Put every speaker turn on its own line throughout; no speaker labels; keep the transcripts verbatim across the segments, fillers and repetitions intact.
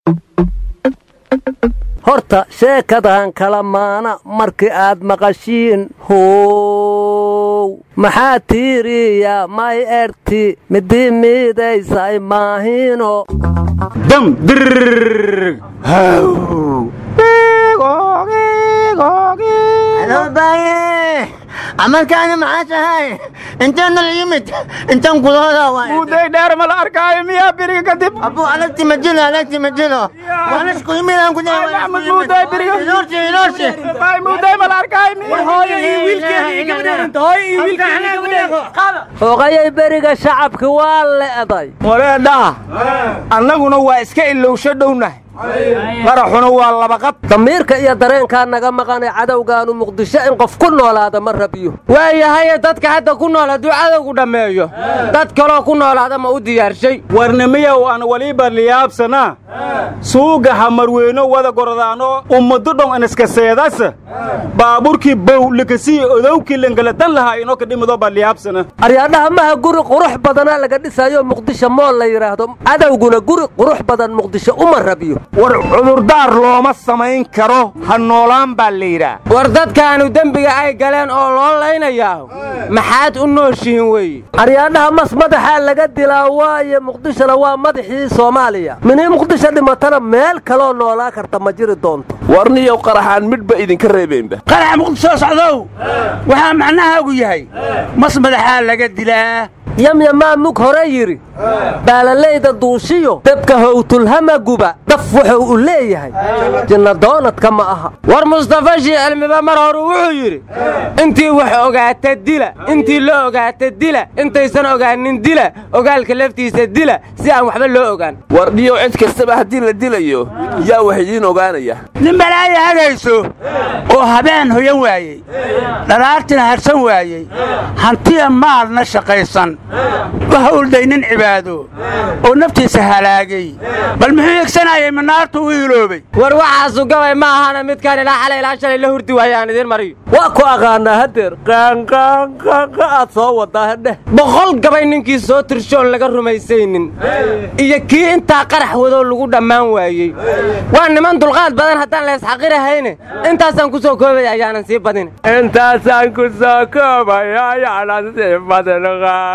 horta sheekadan kala maana markii aad maqashiin how maxaa tiiriya may erti midii miidaysay maahino
dam dir haw
halo baaye amalkaani maxaa tahay intaana la yimid intaan kudooda waay
muday dheer ma la arkaayo miyaa biriga kadib
abu alagti majilo alagti majilo waanisku yimidaan kudaa
muday biriga
iloorti iloorti
bay muday ma la arkaayo miyaa
hooyo iyo wiilkeedii gabadheerinta hooyo iyo wiilkeedii gabadheerinta
hogayay beriga shacabka waa leeday
wareedhaha annaguna waa iska ilowsho dhownahay qaraxuna waa laba qad
damiirka iyo dareenkaa naga maqanay cadowgaanu muqdisho in qof ku noolaada ma rabiyo
waayahaye dadka hadda ku nool hadduu cadowgu dhammeeyo dad kaloo ku noolaada ma u diyaarshay
warnimiyow aan waliba liyaabsanaa suuga hamarweyno wada gordaano ummado dhon iniska seedasa baaburkii bow likasii odowkii langalatan lahaa inoo ka dhimido baa liyaabsana
aryaadhaha maha guri qurux badanaa laga dhisayo muqdisho mool la yidhaahdo cadowguna guri qurux badan muqdisho uma rabiyo
war cudurdaar looma samayn karo ha noolaan baa la yidhaa
war dadkaanu dembiga ay galeen oo loo laynayaa maxaad u nooshihiin weeye
aryaadhaha mas madaxaa laga dilaa waaye muqdishona waa madaxii soomaaliya minii muqdisho dhimatana meel kaloo noolaa karta ma jiri doonto
warniyow qaraxaan midhba idinka reebeynba
qaraxa muqdisho socdow waxaa macnahaagu yahay mas madaxaa laga dilaa
yamyamaa mug hore yidhi baalalayda duushiyo dabka howtulhamaguba daf wuxuu u leeyahay jinnadoonadka ma aha
war mustafa shii cilmiba mar horu wuxuu yidhi intii wax ogaata dila intii loo ogaata dila intaysan ogaanin dila ogaalka laftiisa dila si aan waxba loo ogaan
warniyow cid kastaba haddii la dilayo yaa wax idiin ogaanaya
nin balaaya hagayso oo habeen hoyan waayey dhalaartina harsan waayey hantiya maalna shaqaysan وهولدين عباده ونفتيس هلاقي بل محو يكسنايا من نارته ويلوبي
وروحاسو قوي ما هانا متكان لا حلي لا شلي له هردي وهيان دير مريو
واكو اغانا هدير قان قان قان قان سو ودا هده
بخول قبي نينكي سو ترشون لغا رميسينين iyo kii inta qarax wado lagu dhamaan waayay waa niman dulqaad badan hadaan la isxaqirahayne intaasan ku soo koobay ayaanan sii badin
intaasan ku soo koobay ayaanan sii badan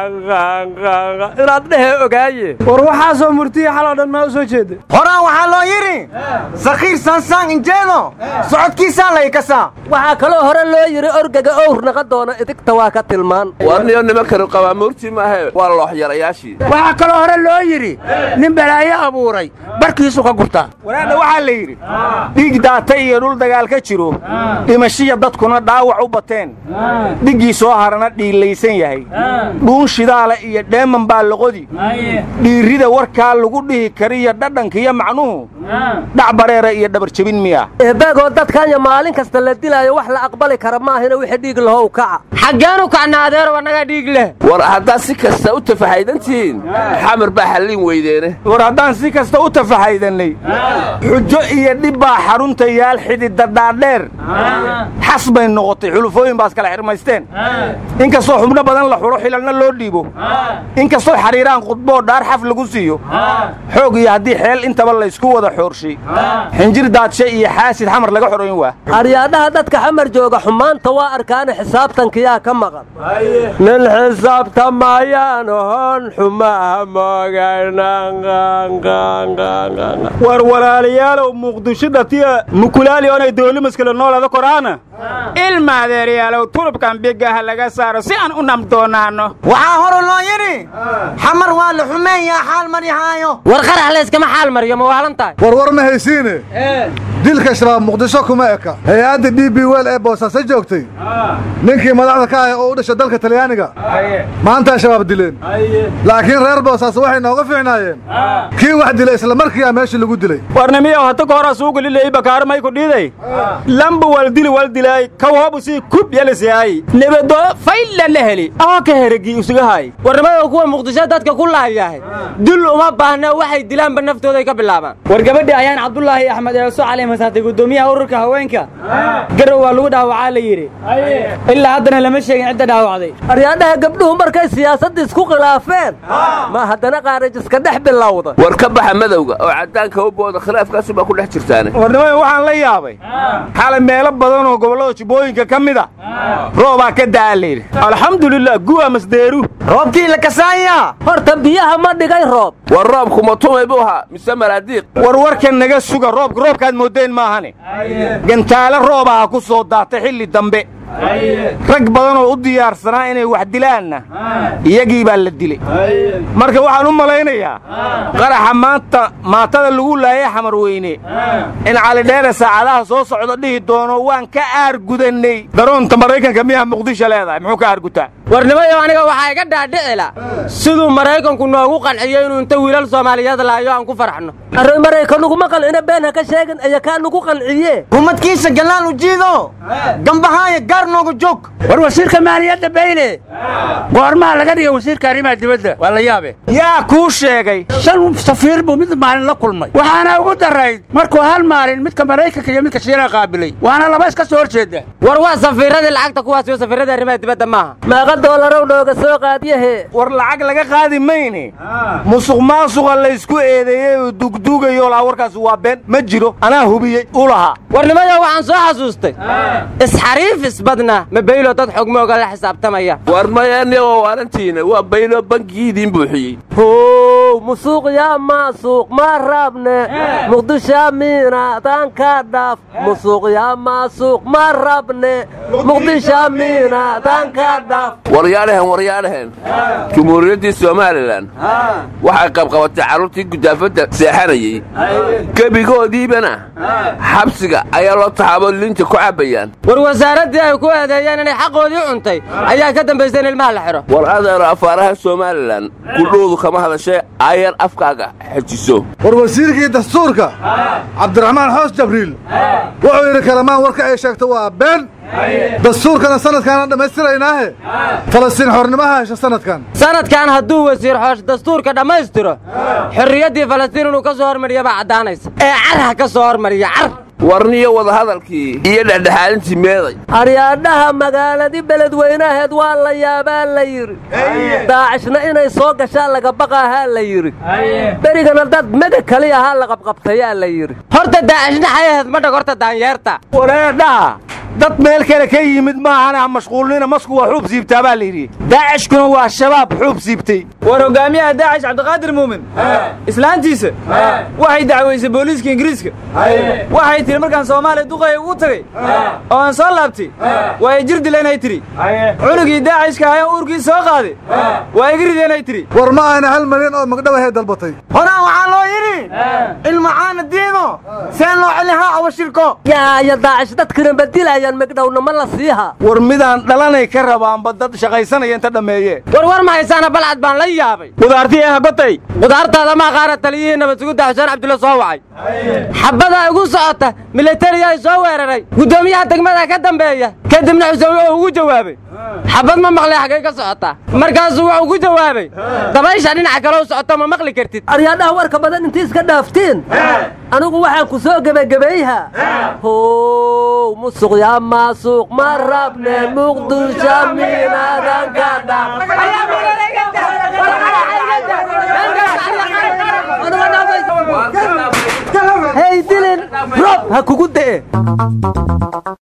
inaad dhehe ogaaye
war waxaasoo murtiya xaloo dhan maa u soo jeeda
horaan waxaa loo yidhi sakhiir sansaan injeedo socodkiisaa laykasaa
waxaa kaloo hore loo yidhi orgaga owr naqa doona idigta waa ka tilmaan
warniyo nimankanu qabaa murti maahe waa looxyarayaashii
waxaa kaloo hore loo yidhi nin balaayo abuuray barkiisu ka gurtaa
waraadha waxaa la yidhi dhiig daatay iyo dhul dagaal ka jiro dhimashiya dadkuna dhaawac u bateen dhiggii soo harana dhiilaysan yahay dhuun shidaale iyo dheeman baa loqodi dhiirida warkaa lagu dhihi kariyo dhadhanka iyo macnuhu dhac bareera iyo dhabar jabin miya
eebaagoo dadkanya maalin kasta la dilaayo wax la aqbali kara maahina wixii dhiig lahow kaca
xaggeenu kacna adeer wanaga dhiig leh
war haddaad si kasta u tafahaydantihiin xamar baa xallin weydeene
war haddaan si kasta u tafahaydannay xujo iyo dhib baa xarunta yaal xididda dhaadheer xas bay noqotay xulufooyin baas kala xirmaysteen inkastoo xubno badan la xulo xilalna loo dhiibo inkastoo xariiraan khudboo dhaar xaf lagu siiyo xoog iyo haddii xeel intaba laysku wada xoorshay xinjir daadshe iyo xaasid xamar laga xoroyn waa
aryaadhaha dadka xamar jooga xumaanta waa arkaana xisaabtankiyaa ka maqan nin xisaabtamayaan hon xumaha moogaynaan
war walaalayaalow muqdisho dhatiya mukulaali oonay doolimaskala noolada koraana ilma adeeryaalow turubkan bigaha laga saaro si aan u namdoonaano
waxaa hore loo yidhi xamar waa la xumeeyaa xaal marihaayo
war qarax layskama xaal mariyo ma waalan tahay
war war ma haysiine dilka shabaab muqdisho kuma eka hay-adda d b wel ee boosaaso joogtay ninkii madaxda ka ahay oo u dhashay dalka talyaaniga maantaa shabaab dileen laakiin reer boosaaso waxay nooga fiicnaayeen kii wax dilay isla markiiaa meeshii lagu dilay
warnimiyow hadda ka horaa suugu lileey bakaaro may ku dhiiday lamba wal dili wal dila dilaay kawaabu si kub yalisay nabado fayla la heli oo ka hergi usugahay
warnimada kuwa muqdisho dadka ku laayahay dil uma baahna waxay dilaan ba naftooda ka bilaabaan
war gabadhi ayaan Cabdullaahi Axmed ee soo caleemay saatay gudoomiyaha ururka haweenka garow waa lagu dhaawacay la yiri ilaa haddana lama sheegin cidda dhaawacday
aryaadaha gabdhuhu markay siyaasadda isku khilaafeen ma haddana qaaraj iska dhex bilowda
war ka baxa madowga oo cadaanka u booda khilaafkaas baa ku dhex jirtaan
warnimada waxaan la yaabay xalay meelo badan oo gobolada Jubbooyinka kamida rooba ka daalay alxamdulillah guwa masdeeru
roobkii la kasaaya
horta biyaha ma dhigay roob
war roobku ma tumay buu ahaa mise maraadiiq
war warkan naga suga roob roobkaad moodeen maahane gantaale roobaha ku soo daatay xilli dambe rag badan oo u diyaarsanaa inay wax dilaanna iyagii baa la dilay marka waxaan u malaynayaa qaraxa maanta maatada lagu laayay xamar weyne in cali dheere saacadaha soo socda dhihi doono waan ka aargudanay daroonta maraykanka miyaha muqdisho leedahay muxuu ka aargutaa
warnimayo aniga waxaa iga dhaadhicila siduu maraykanku noogu qanciyay inuu inta wiilal Soomaaliyeed laayo aan ku farxno
arrin maraykanku ma qalina been ha ka sheegin ayaa ka lagu qanciye
humadkiisa galaan u jiido gambahaaya gaar noogu joog
war wasiirka maaliyadda Bayle goorma laga dhigay wasiirka arrimaha dibadda waa la yaabe
yaa ku sheegay
shan safiir buu mid maalin la kulmay waxaana ugu darayd markuu hal maalin midka maraykanka iyo midka Shiinaha qaabilay waana laba iska soo horjeeda
war waa safiirada lacagta kuwaas iyo safiirada arrimaha dibadda maaha
maaqa doolaro dhooga soo qaadiyahe
war lacag laga qaadi mayne musuq maasuqa la isku eedeeyay oo dugdugayo la warkaas waa been ma jiro anaa hubiyay u lahaa
warnimayo waxaan soo xasuustay isxariif isbadna ma Baylo dad xogmooga la xisaabtamaya
war mayane oo warantiina waa Baylo bangiidin buuxiyay
hoo musuq yaa maasuq ma rabne muqdisho miina tan ka dhaaf musuq yaa maasuq ma rabne muqdisho miina tan ka dhaaf
waryaalahan waryaalahan jumhuuriyadda Soomaaliland waxay qabqabatay carruurtii gudaafada seexanayay gabigoodiibana xabsiga ayaa loo taxaabo linta ku cabayaan
war wasaaradii ay ku adeeyeen inay xaqoodii cuntay ayaa ka dambeysay ilmaha la xiro
war adeer afaaraha Soomaaliland ku dhoodu kama hadashay ayar afkaaga xajiso
war wasiirkii dastuurka Cabdiraxmaan Xoos Jabriil wuxuu yiri kalamaan warka ay sheegto waa been dastuurkana sanadkan dhamaystiraynaahe Falastiin xornimaha hesha sanadkan
sanadkan hadduu wasiir Xoosh dastuurka dhamaystiro xorriyadii Falastiin inuu ka soo hormariyo baa cadaanaysa ee carha ka soo hormariyo car
warniyo wada hadalkii iyo dhexdhexaadintii meeday
aryaadaha magaaladii beledweynaheed waa la yaabaa la yiri daacishna inay soo gashaan laga baqaahaa la yiri berigana dad maga kaliya ahaa la qabqabtayaa la yiri
horta daacishna xayaheed ma dhag horta daanyeerta
wareedhaha dad meel kale ka yimid maahana mashquulina masku waa xuub siibtaa baa la yiri daacishkuna waa shabaab xuub siibtay
war hogaamiyaha daacish Cabdiqaadir Muumin islaantiisa waxay dacweysay booliiska Ingiriiska waxay tiri markaan Soomaaliya duqay ugu tagay oo aan soo laabtay way jir dileen ay tiri cunugii daacishka ayaa uurkii soo qaaday way igrideen ay tiri
war ma ayna hal malyan oo magdhawahay dalbatay
hora waxaa loo yiri ilmaana diino seen loo celihaa awashirko
yaa ya daacish dadkina badilaya magdhawna ma la siiha
war midaan dhalanay ka rabaanba dad shaqaysanaya inta dhameeye
war war ma haysaana balcad baan la yaabay
qudaartii ah batay
qudaartaada ma qaara taliyay nabad sugu Xuseen Cabdulla soo wacay xabada ugu socota military ay soo weeraray gudoomiyaha degmada ka dambeeya kadibna Xuseen wuxuu ugu jawaabay xabad ma maqlay xagee ka socota markaas wuxuu ugu jawaabay dabaysha dhinaca kale u socota ma maqli kartid
aryaadaha warka badan intii iska dhaaftiin anigu waxaan ku soo gabagabeeyha hoo musuq yaa maasuq ma rabne muqdisho miina tan ka dhaaf hey dilin rob ha kugu dee